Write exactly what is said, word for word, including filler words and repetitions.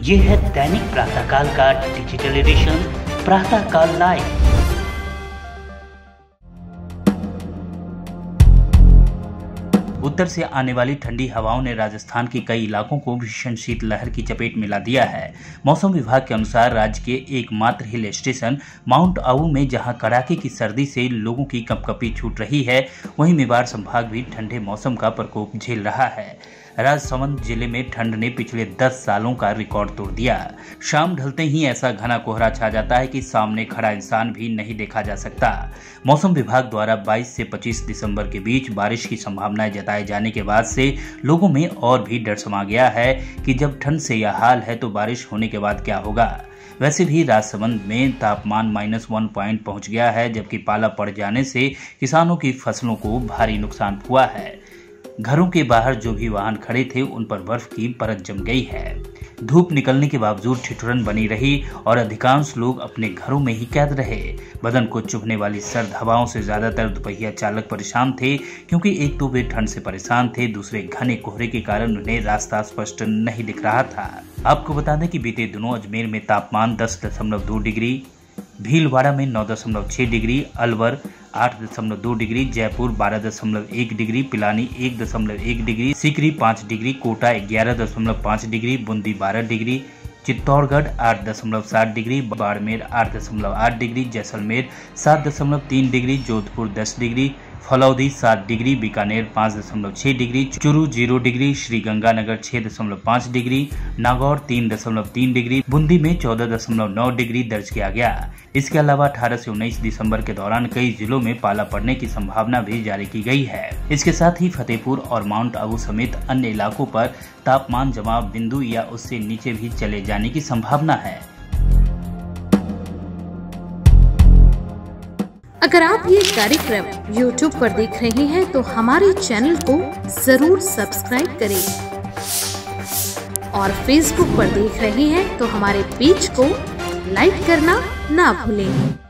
ये है दैनिक प्रातःकाल का डिजिटल एडिशन प्रातःकाल लाइव। उत्तर से आने वाली ठंडी हवाओं ने राजस्थान के कई इलाकों को भीषण शीतलहर की चपेट में ला दिया है। मौसम विभाग के अनुसार राज्य के एकमात्र हिल स्टेशन माउंट आबू में जहां कड़ाके की सर्दी से लोगों की कंपकपी छूट रही है, वहीं मेवाड़ संभाग भी ठंडे मौसम का प्रकोप झेल रहा है। राजसमंद जिले में ठंड ने पिछले दस सालों का रिकॉर्ड तोड़ दिया। शाम ढलते ही ऐसा घना कोहरा छा जाता है कि सामने खड़ा इंसान भी नहीं देखा जा सकता। मौसम विभाग द्वारा बाईस से पच्चीस दिसंबर के बीच बारिश की संभावनाएं जताए जाने के बाद से लोगों में और भी डर समा गया है कि जब ठंड से यह हाल है तो बारिश होने के बाद क्या होगा। वैसे भी राजसमंद में तापमान माइनस वन पॉइंट पहुंच गया है, जबकि पाला पड़ जाने से किसानों की फसलों को भारी नुकसान हुआ है। घरों के बाहर जो भी वाहन खड़े थे उन पर बर्फ की परत जम गई है। धूप निकलने के बावजूद ठिठुरन बनी रही और अधिकांश लोग अपने घरों में ही कैद रहे। बदन को चुभने वाली सर्द हवाओं से ज्यादातर दोपहिया चालक परेशान थे, क्योंकि एक तो वे ठंड से परेशान थे, दूसरे घने कोहरे के कारण उन्हें रास्ता स्पष्ट नहीं दिख रहा था। आपको बता दें कि बीते दिनों अजमेर में तापमान दस दशमलव दो डिग्री, भीलवाड़ा में नौ दशमलव छह डिग्री, अलवर आठ दशमलव दो डिग्री, जयपुर बारह दशमलव एक डिग्री, पिलानी एक दशमलव एक डिग्री, सीकरी पाँच डिग्री, कोटा ग्यारह दशमलव पाँच डिग्री, बूंदी बारह डिग्री, चित्तौड़गढ़ आठ दशमलव सात डिग्री, बाड़मेर आठ दशमलव आठ डिग्री, जैसलमेर सात दशमलव तीन डिग्री, जोधपुर दस डिग्री, फलौदी सात डिग्री, बीकानेर पाँच दशमलव छह degree, Churu zero degree, Sriganganagar छह दशमलव पाँच डिग्री, नागौर तीन दशमलव तीन डिग्री, बूंदी में चौदह दशमलव नौ डिग्री दर्ज किया गया। इसके अलावा अठारह से उन्नीस दिसंबर के दौरान कई जिलों में पाला पड़ने की संभावना भी जारी की गई है। इसके साथ ही फतेहपुर और माउंट आबू समेत अन्य इलाकों पर तापमान जमाव बिंदु या उससे नीचे भी चले जाने की संभावना है। अगर आप ये कार्यक्रम यूट्यूब पर देख रहे हैं तो हमारे चैनल को जरूर सब्सक्राइब करें और फेसबुक पर देख रहे हैं तो हमारे पेज को लाइक करना ना भूलें।